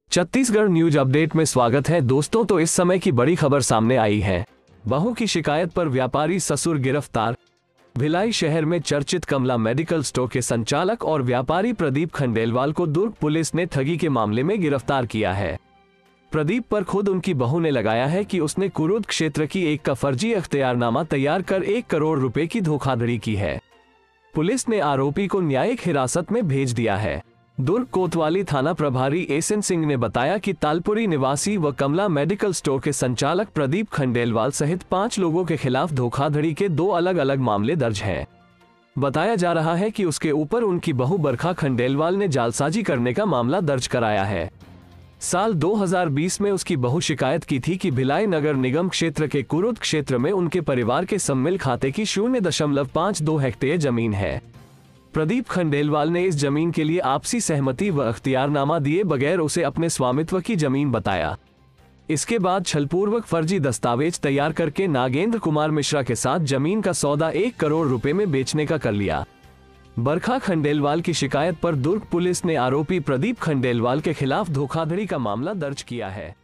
Chhattisgarh news update में स्वागत है दोस्तों। तो इस समय की बड़ी खबर सामने आई है। बहू की शिकायत पर व्यापारी ससुर गिरफ्तार। भिलाई शहर में चर्चित कमला मेडिकल स्टोर के संचालक और व्यापारी प्रदीप खंडेलवाल को दुर्ग पुलिस ने ठगी के मामले में गिरफ्तार किया है। प्रदीप पर खुद उनकी बहू ने लगाया है कि उसने कुरुद क्षेत्र की एक का फर्जी अख्तियारनामा तैयार कर 1 करोड़ रुपए की धोखाधड़ी की है। पुलिस ने आरोपी को न्यायिक हिरासत में भेज दिया है। दुर्ग कोतवाली थाना प्रभारी एसएन सिंह ने बताया कि तालपुरी निवासी व कमला मेडिकल स्टोर के संचालक प्रदीप खंडेलवाल सहित 5 लोगों के खिलाफ धोखाधड़ी के 2 अलग अलग मामले दर्ज हैं। बताया जा रहा है कि उसके ऊपर उनकी बहू बरखा खंडेलवाल ने जालसाजी करने का मामला दर्ज कराया है। साल 2020 में उसकी बहू शिकायत की थी कि भिलाई नगर निगम क्षेत्र के कुरुद क्षेत्र में उनके परिवार के सम्मिल खाते की 0.52 हेक्टेयर जमीन है। प्रदीप खंडेलवाल ने इस जमीन के लिए आपसी सहमति व अख्तियारनामा दिए बगैर उसे अपने स्वामित्व की जमीन बताया। इसके बाद छलपूर्वक फर्जी दस्तावेज तैयार करके नागेंद्र कुमार मिश्रा के साथ जमीन का सौदा 1 करोड़ रुपए में बेचने का कर लिया। बरखा खंडेलवाल की शिकायत पर दुर्ग पुलिस ने आरोपी प्रदीप खंडेलवाल के खिलाफ धोखाधड़ी का मामला दर्ज किया है।